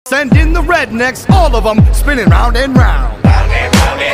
Send in the rednecks, all of them spinning round and round. Round and round